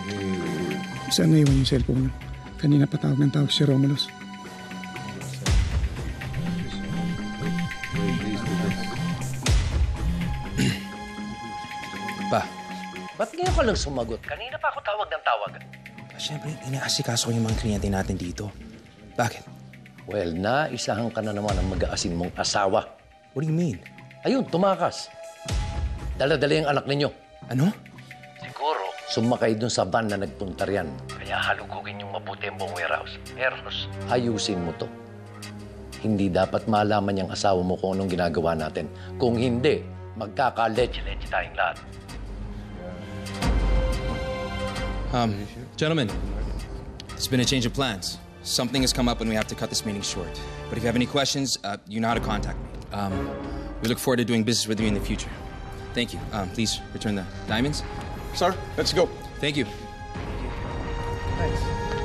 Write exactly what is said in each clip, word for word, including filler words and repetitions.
Saan naiwan yung cellphone mo? Kanina pa tawag ng tawag si Romulus. Pa. Ba't ngayon ka lang sumagot? Kanina pa ako tawag ng tawag. Siyempre, inaasikaso ko yung mga kliyente natin dito. Bakit? Well, naisahan ka na naman ang mag-aasin mong asawa. What do you mean? Ayun, tumakas. Dala-dala yung anak ninyo. Ano? Siguro, sumakay dun sa van na nagpuntar yan. Kaya halugugin yung mabuti ang buong warehouse. Eros, ayusin mo to. Hindi dapat malaman yung asawa mo kung anong ginagawa natin. Kung hindi, magkaka-leche-leche tayong lahat. Um, gentlemen, it's been a change of plans. Something has come up and we have to cut this meeting short. But if you have any questions, uh, you know how to contact me. Um, we look forward to doing business with you in the future. Thank you. Um, please return the diamonds. Sir, let's go. Thank you. Thanks.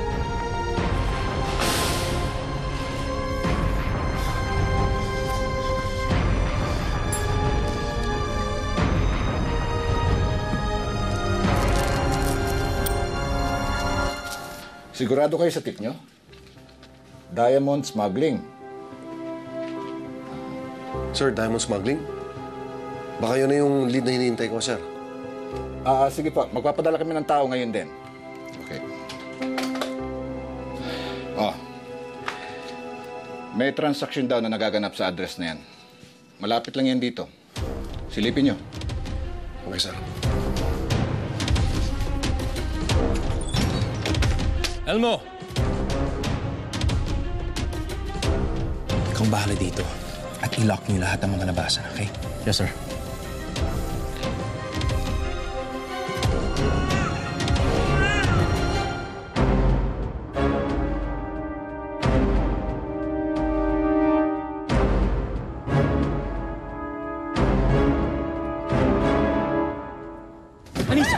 Sigurado kayo sa tip nyo? Diamond smuggling. Sir, diamond smuggling? Baka yun na yung lead na hinihintay ko, sir. Ah, sige pa. Magpapadala kami ng tao ngayon din. Okay. Oh. May transaction daw na nagaganap sa address na yan. Malapit lang yan dito. Silipin nyo. Okay, sir. Elmo! Ikaw bahala dito. At i-lock niyo lahat ng mga labasan, okay? Yes, sir. Anessa!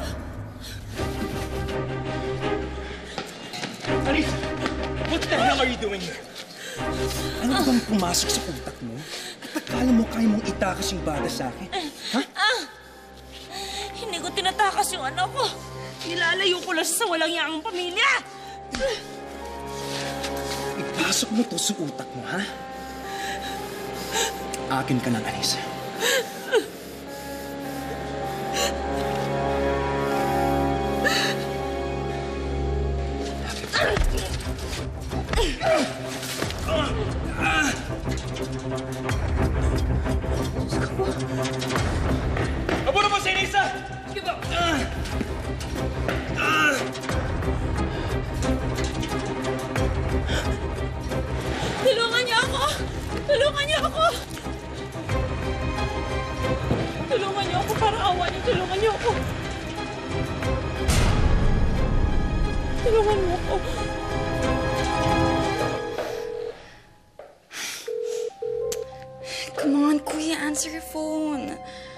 Anessa! What the hell are you doing here? Ano bang pumasok sa utak mo? At akala mo kaya mong itakas yung bata sa akin? Ha? Ah! Hindi ko tinatakas yung anak ko. Nilalayo ko lang sa walang yaang pamilya. Ipasok mo to sa utak mo, ha? Akin ka ng Anessa. Abo naman si Anessa! Sige ba? Tulungan niyo ako! Tulungan niyo ako! Tulungan niyo ako para awa niyo. Tulungan niyo ako. Tulungan mo ako. Come on, Kuya, answer your phone.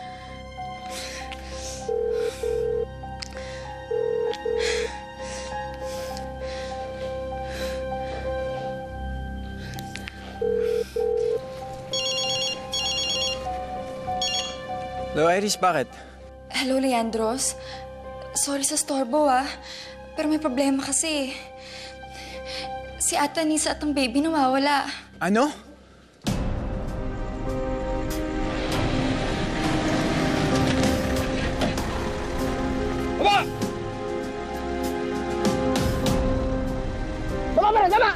Hello, Iris, bakit? Hello, Leandros. Sorry sa storbo, ah. Pero may problema kasi. Si Ate Anessa at ang baby nawawala. Ano? Aba! Baba mo na! Baba!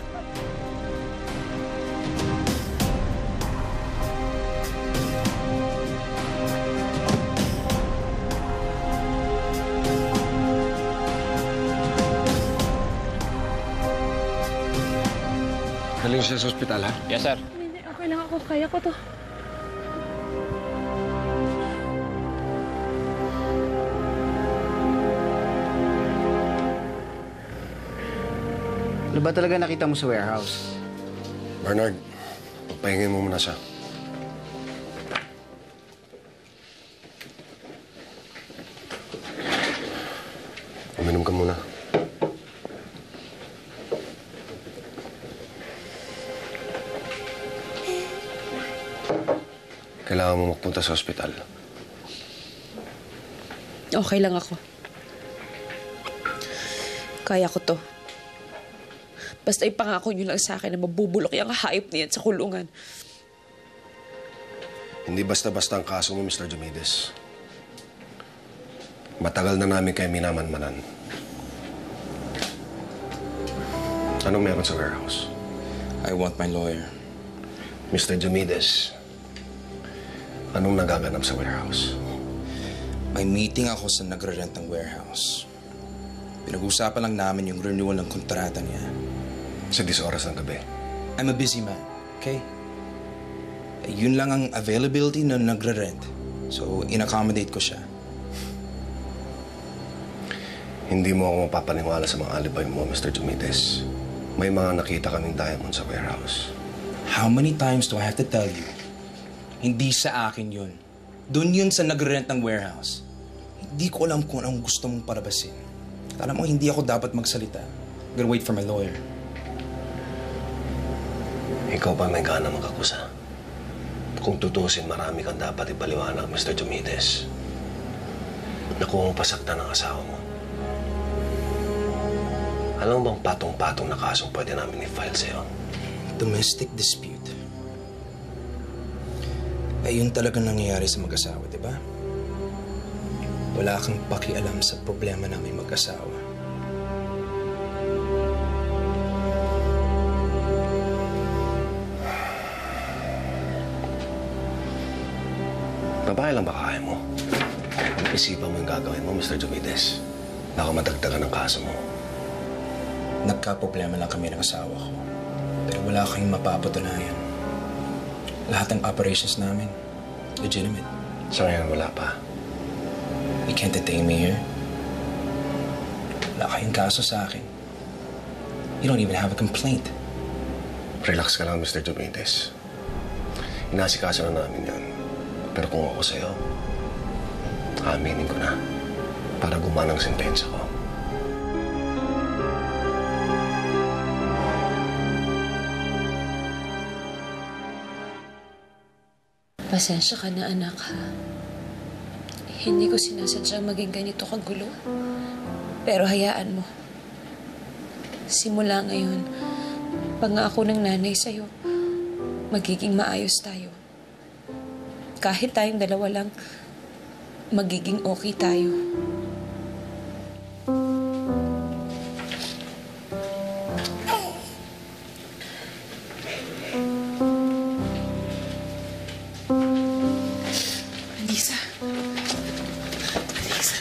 Galing siya sa ospital, ha? Yes, sir. Hindi, okay lang ako. Kaya ko to. Ano ba talaga nakita mo sa warehouse? Bernard, pagpahingin mo muna siya. Uminom ka muna. Kailangan mo magpunta sa ospital. Okay lang ako. Kaya ko to. Basta ipangako niyo lang sa akin na mabubulok yung hayop niyan sa kulungan. Hindi basta-basta ang kaso mo, Mister Diomedes. Matagal na namin kayo minamanmanan. Anong meron sa warehouse? I want my lawyer. Mister Diomedes, anong nagaganap sa warehouse? May meeting ako sa nagre-rent ng warehouse. Pinag-uusapan lang namin yung renewal ng kontrata niya. Sa dis oras ng gabi. I'm a busy man, okay? Eh, yun lang ang availability na nagre-rent. So, in-accommodate ko siya. Hindi mo ako mapapaniwala sa mga alibay mo, Mister Diomedes. May mga nakita kaming diamond sa warehouse. How many times do I have to tell you? Hindi sa akin yun. Doon yun sa nag-rent ng warehouse. Hindi ko alam kung anong gusto mong parabasin. At alam mo, hindi ako dapat magsalita. I'm gonna wait for my lawyer. Ikaw pa may gana makakusa. Kung tutusin, marami kang dapat ipaliwanag, Mister Diomedes. Nakuha mo pasaktan ng asawa mo. Alam mo bang patong-patong na kasong pwede namin i-file sa'yo? Domestic dispute. Ay, yun talaga nangyayari sa mag-asawa, di ba? Wala kang pakialam sa problema namin mag-asawa. Babae lang ba kaya mo? Isipan mo yung gagawin mo, Mister Diomedes. Baka madagdagan ang kaso mo. Nagka-problema lang kami ng asawa ko. Pero wala kayong mapapatunayan. Lahat ng operations namin, legitimate. So ngayon, wala pa. You can't detain me here. Wala kayong kaso sa akin. You don't even have a complaint. Relax ka lang, Mister Diomedes. Inasikaso na namin yan. Pero kung ako sa'yo, aminin ko na para gumana ang sentensya ko. Pasensya ka na, anak, ha? Hindi ko sinasadyang maging ganito kagulo. Pero hayaan mo. Simula ngayon, pangako ng nanay sa'yo, magiging maayos tayo. Kahit tayong dalawa lang, magiging okay tayo. Anessa. Anessa.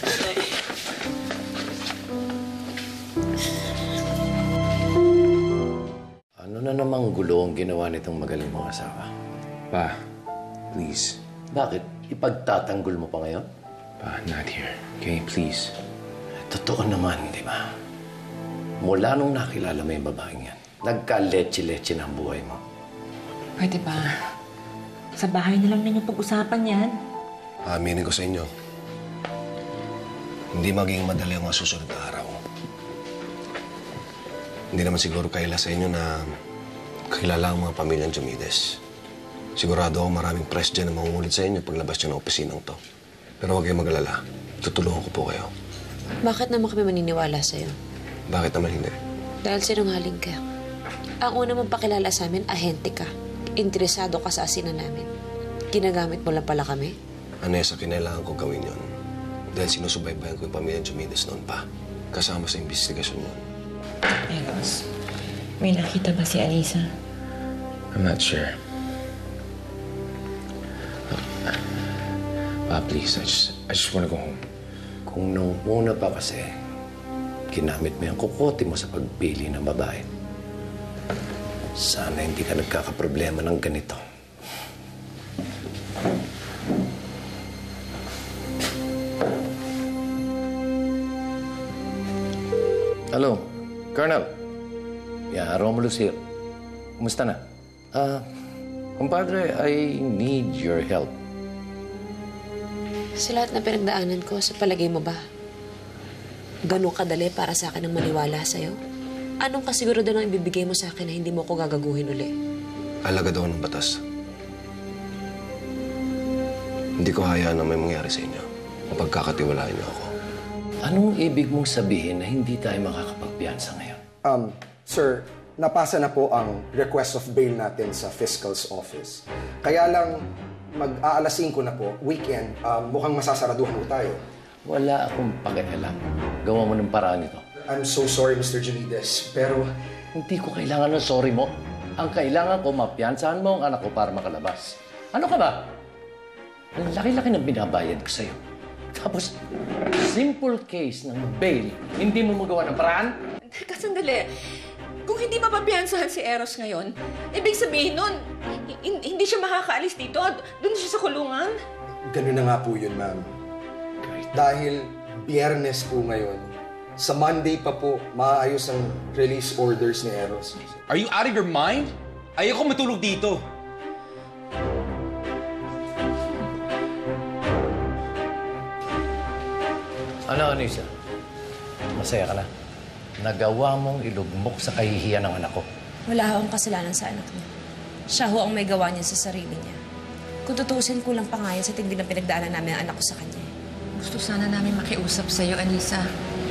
Ano na namang gulo ang ginawa nitong magaling mong asawa? Pa, please. Bakit? Ipagtatanggol mo pa ngayon? Pa, not here. Okay, please. Totoo naman, di ba? Mula nung nakilala mo yung babaeng yan, nagka-leche-leche na ang buhay mo. Pwede ba? Sa bahay na lang ninyo pag-usapan yan. Aminin ko sa inyo, hindi magiging madali ang mga susunod na araw. Hindi naman siguro kaila sa inyo na kakilala ang mga pamilyang Diomedes. Sigurado ako maraming press dyan na mangungulit sa inyo paglabas nyo ng opisinang to. Pero huwag kayong mag-alala. Tutulungan ko po kayo. Bakit naman kami maniniwala sa'yo? Bakit naman hindi? Dahil sinungaling ka. Ang una mong pakilala sa amin, ahente ka. Interesado ka sa asinan namin. Ginagamit mo lang pala kami? Anessa, kinailangan ko gawin yon. Dahil sinusubaybayan ko yung pamilyang Diomedes noon pa. Kasama sa investigasyon yun. Eros, may nakita ba si Anessa? I'm not sure. Pa, please, I just, I just wanna go home. Kung nung una pa kasi, ginamit mo yung kukote mo sa pagpili ng babae. Sana hindi ka nagkakaproblema ng ganito. Hello, Colonel. Yeah, Romulus here. Kumusta na? Ah, kumpadre, I need your help. Sa lahat na pinagdaanan ko, sa palagay mo ba, ganun kadali para sa akin ang maniwala sa'yo? Anong kasigurado nang ibibigay mo sa akin na hindi mo ko gagaguhin uli? Alaga daw ng batas. Hindi ko hayaan na may mangyari sa inyo. Mapagkakatiwalaan niyo ako. Anong ibig mong sabihin na hindi tayo makakapagpiyansa ngayon? Um, sir, napasa na po ang request of bail natin sa fiscal's office. Kaya lang, mag-aalas singko na po, weekend, um, mukhang masasaraduhan po tayo. Wala akong pakialam. Gawa mo ng paraan ito. I'm so sorry, Mister Diomedes, pero... Hindi ko kailangan ng sorry mo. Ang kailangan ko, mapiyansahan mo ang anak ko para makalabas. Ano ka ba? Ang laki-laki ng binabayad ko sa'yo. Tapos, simple case ng bail, hindi mo magawa ng paraan? Teka, sandali. Kung hindi mapapiyansahan si Eros ngayon, ibig sabihin nun, hindi siya makakaalis dito. Doon siya sa kulungan. Ganun na nga po yun, ma'am. Dahil biyernes po ngayon, sa Monday pa po, maayos ang release orders ni Eros. Are you out of your mind? Ayoko matulog dito. Ano, Anessa? Masaya ka na? Nagawa mong ilugmok sa kahihiyan ng anak ko. Wala akong kasalanan sa anak niya. Siya ho ang may gawa niya sa sarili niya. Kung tutuusin, kulang pa nga yan sa tindi ng pinagdaanan namin ang anak ko sa kanya. Gusto sana namin makiusap sa'yo, Anessa.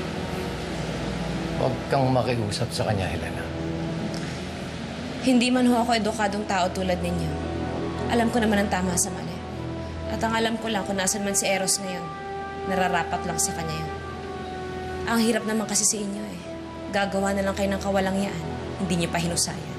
Huwag kang makiusap sa kanya, Helena. Hindi man ho ako edukadong tao tulad ninyo. Alam ko naman ang tama sa mali. At ang alam ko lang kung nasan man si Eros ngayon, nararapat lang sa kanya yun. Ang hirap naman kasi sa inyo eh. Gagawa na lang kayo ng kawalangyaan. Hindi niyo pa hinusayan.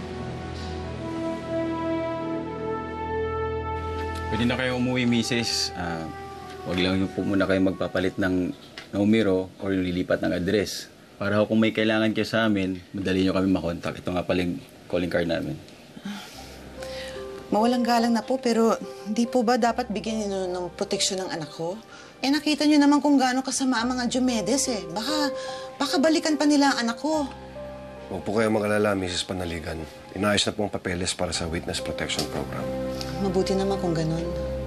Pwede na kayo umuwi, misis. Uh, huwag lang yung po muna kayo magpapalit ng numero o lilipat ng address. Para kung may kailangan kayo sa amin, madali nyo kami makontak. Ito nga pala yung calling card namin. Mawalang galang na po, pero hindi po ba dapat bigyan niyo ng proteksyon ng anak ko? Eh, nakita niyo naman kung gaano kasama ang mga Diomedes eh. Baka, baka balikan pa nila ang anak ko. Huwag po kayo mag-alala, Missus Panaligan. Inayos na po ang papeles para sa Witness Protection Program. Mabuti naman kung ganun.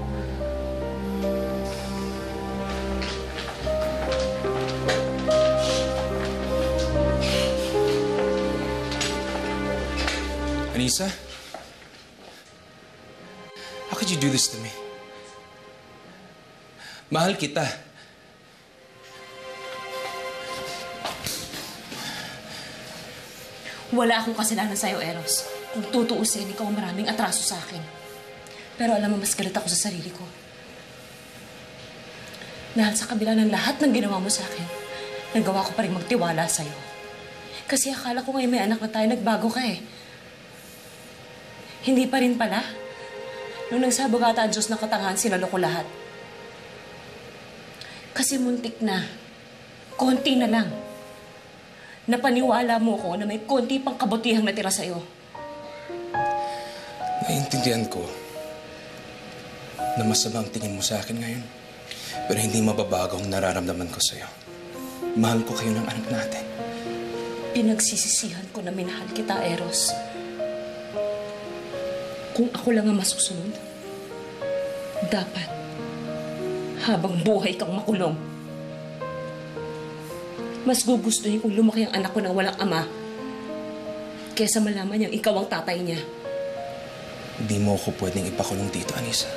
Anessa? How could you do this to me? Mahal kita. Wala akong kasalanan sa'yo, Eros. Kung tutuusin, ikaw ang maraming atraso sa akin. Pero alam mo, mas galit ako sa sarili ko. Dahil sa kabila ng lahat ng ginawa mo sa akin, nagawa ko pa rin magtiwala sa'yo. Kasi akala ko ngayon may anak na tayo, nagbago ka eh. Hindi pa rin pala. Nung nagsabog ata ang Diyos ng katangahan, sinalo ko lahat. Kasi muntik na. Konti na lang. Napaniwala mo ko na may konti pang kabutihang natira sa'yo. Naiintindihan ko na masamang tingin mo sa akin ngayon. Pero hindi mababago ang nararamdaman ko sa'yo. Mahal ko kayo ng anak natin. Pinagsisisihan ko na minahal kita, Eros. Kung ako lang ang masusunod, dapat habang buhay kang makulong. Mas gugustuhin kung lumaki ang anak ko nang walang ama kesa malaman niyang ikaw ang tatay niya. Hindi mo ako pwedeng ipakulong dito, Anessa.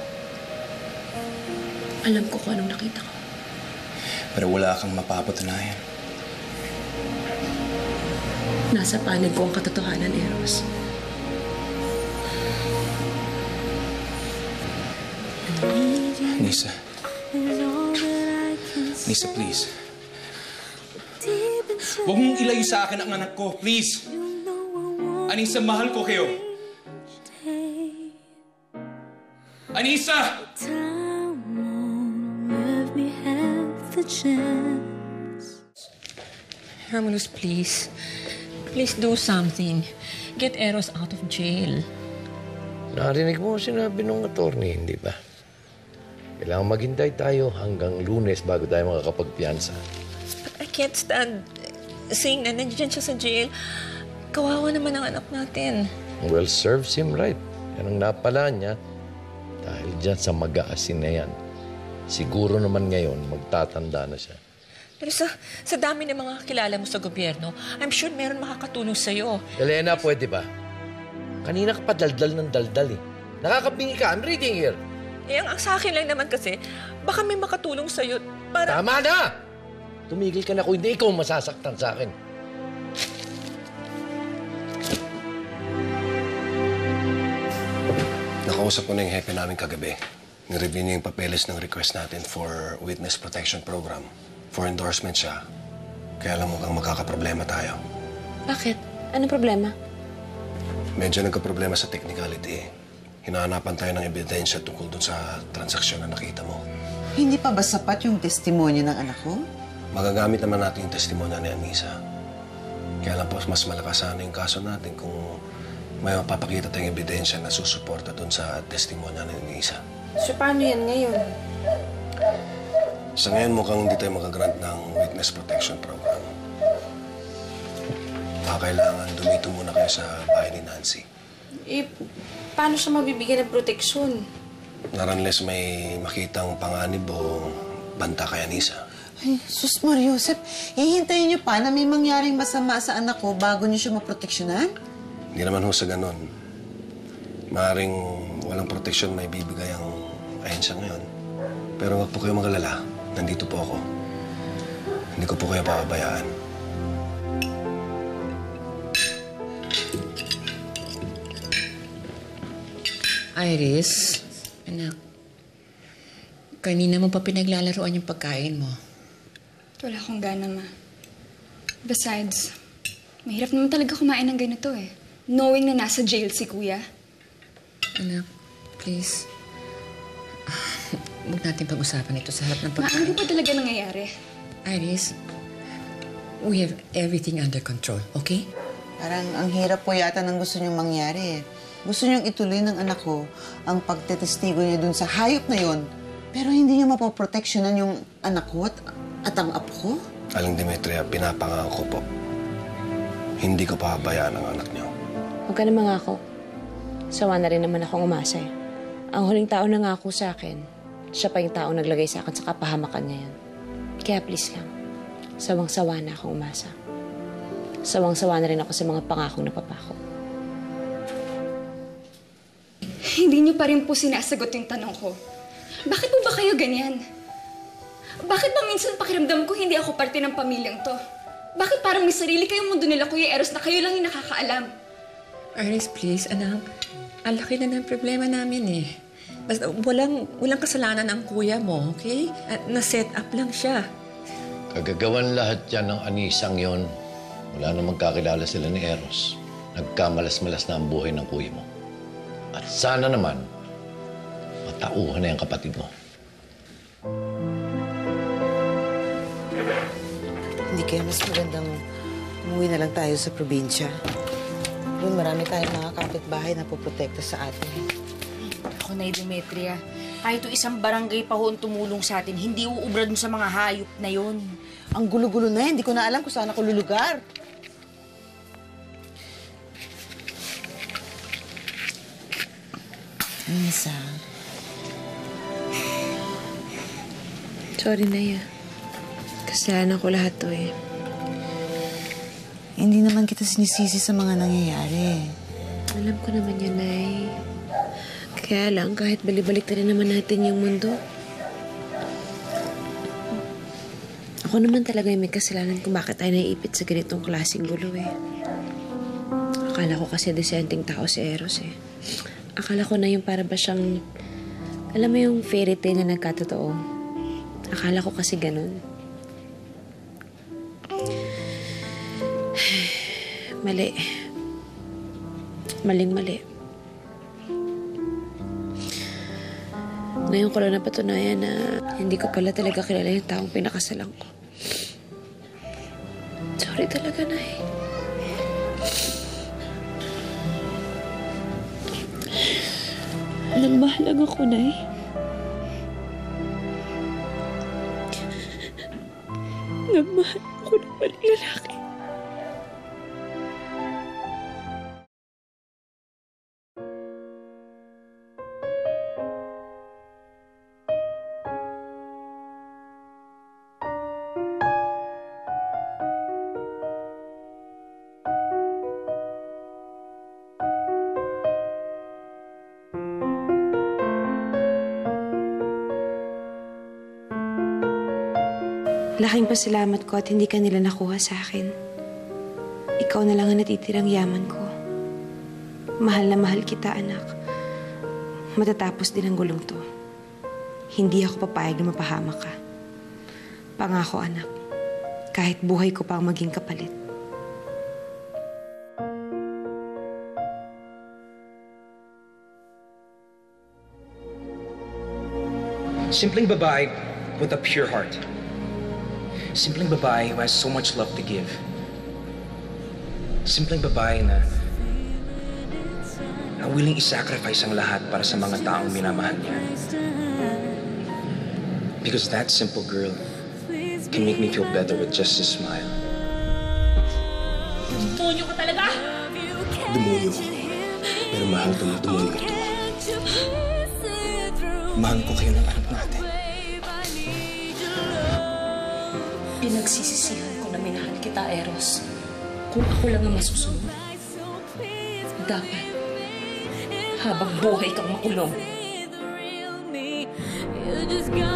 Alam ko kung anong nakita ko. Pero wala kang mapapatunayan. Nasa panig ko ang katotohanan, Eros. Anessa. Anessa, please. Huwag mong ilayo sa akin ang anak ko, please. Anessa, mahal ko kayo. Anessa! Hermanus, please. Please do something. Get Eros out of jail. Narinig mo sinabi nung attorney, hindi ba? Kailangan maghintay tayo hanggang Lunes bago tayo makakapagpiyansa. But I can't stand seeing na nandiyan siya sa jail. Kawawa naman ang anak natin. Well, serves him right. Yan ang napala niya. Dahil dyan sa mag-aasin na yan. Siguro naman ngayon, magtatanda na siya. Pero sa, sa dami ng mga kilala mo sa gobyerno, I'm sure meron makakatulong sa'yo. Elena, pwede ba? Kanina ka pa daldal ng daldal eh. Nakakabingi ka. I'm reading here. Eh, ang sa akin lang naman kasi, baka may makatulong sa'yo para... Tama na! Tumigil ka na kung hindi ikaw masasaktan sa akin. Nakausap ko na yung hepe namin kagabi. Nireview niya yung papeles ng request natin for Witness Protection Program. For endorsement siya. Kaya lang mukhang magkakaproblema tayo. Bakit? Anong problema? Medyo nagka-problema sa technicality eh. Hinahanapan tayo ng ebidensya tungkol dun sa transaksyon na nakita mo. Hindi pa ba sapat yung testimonya ng anak ko? Magagamit naman natin yung testimonya ni Anessa. Kaya lang po, mas malakas sana yung kaso natin kung may mapapakita tayong ebidensya na susuporta dun sa testimonya ni Anessa. So, paano yan ngayon? Sa ngayon, mukhang hindi tayo makagrant ng Witness Protection Program. Baka kailangan dumito muna kayo sa bahay ni Nancy. Eh, paano siya mabibigyan ng proteksyon? Not unless may makitang panganib o banta kay Anessa. Ay, sus Mariosep, hihintayin niyo pa na may mangyaring masama sa anak ko bago niyo siya maproteksyonan? Hindi naman ho sa ganon. Maaring walang proteksyon may bibigay ang ahensya ngayon. Pero wag po kayo magalala. Nandito po ako. Hindi ko po kayo papabayaan. Iris, anak. Kanina mo pa pinaglalaroan yung pagkain mo. Wala akong gana, ma. Besides, mahirap naman talaga kumain ng ganito eh. Knowing na nasa jail si Kuya. Anak, please. Huwag natin pag-usapan ito sa harap ng Ma, pagkain. ano ba talaga nangyayari? Iris, we have everything under control, okay? Parang ang hirap po yata ng gusto niyong mangyari eh. Gusto niyong ituloy ng anak ko ang pagtetestigo niya dun sa hayop na yon, pero hindi niya mapoproteksyonan yung anak ko at, at ang apo ko? Aling Demetria, pinapangako ko po. Hindi ko pahabayaan ang anak niyo. Huwag ka na mangako. Sawa na rin naman akong umasa eh. Ang huling tao na ngako sa akin, siya pa yung tao naglagay sa akin sa kapahamakan niya yan. Kaya please lang, sawang-sawa na akong umasa. Sawang-sawa na rin ako sa mga pangakong napapako. Hindi niyo pa rin po sinasagot yung tanong ko. Bakit po ba kayo ganyan? Bakit ba minsan pakiramdam ko hindi ako parte ng pamilyang to? Bakit parang may sarili kayong mundo nila, Kuya Eros, na kayo lang yung nakakaalam? Iris, please, anak. Ang laki na ng problema namin eh. Basta walang, walang kasalanan ang kuya mo, okay? At na-set up lang siya. Kagagawan lahat yan ng anisang yon. Wala na magkakilala sila ni Eros. Nagkamalas-malas na ang buhay ng kuya mo. At sana naman, matauhan na yung kapatid mo. Hindi kaya mas magandang umuwi na lang tayo sa probinsya. Doon marami tayong mga kapitbahay na poprotekta sa atin. Ako na, Demetria. Kahit isang barangay pa ho ang tumulong sa atin, hindi uubra dun sa mga hayop na yon. Ang gulo-gulo na yan. Hindi ko na alam kung saan ako lulugar. Anessa. Sorry, Naya. Kasalanan ko lahat to eh. Hindi naman kita sinisisi sa mga nangyayari. Alam ko naman yun, Nay. Kaya lang, kahit balibalik na rin naman natin yung mundo. Ako naman talaga yung may kasalanan kung bakit tayo naiipit sa ganitong klaseng gulo eh. Akala ko kasi desenteng tao si Eros eh. Akala ko na yung para ba siyang, alam mo yung fairy tale na nagkatotoo. Akala ko kasi ganun. Mali. Maling-mali. Ngayon ko lang napatunayan na hindi ko pala talaga kilala yung taong pinakasalan ko. Sorry talaga, Nay. Nagmahal lang ako, Nay. Nagmahal ako ng maling lalaki. Laking pasalamat ko at hindi ka nila nakuha sa akin. Ikaw na lang ang natitirang yaman ko. Mahal na mahal kita, anak. Matatapos din ang gulong to. Hindi ako papayag na mapahamak ka. Pangako, anak. Kahit buhay ko pa ang maging kapalit. Simpleng babae with a pure heart. Simpleng babae who has so much love to give. Simpleng babae na na willing i-sacrifice ang lahat para sa mga taong minamahal niya. Because that simple girl can make me feel better with just a smile. Demonyo ka talaga! Demonyo ko. Pero mahal ko ng demonyo ito. Mahal ko kayo ng anak natin. Pinagsisisihan ko na minahal kita, Eros. Kung ako lang ang masusunod, dapat habang buhay kang makulong. You just got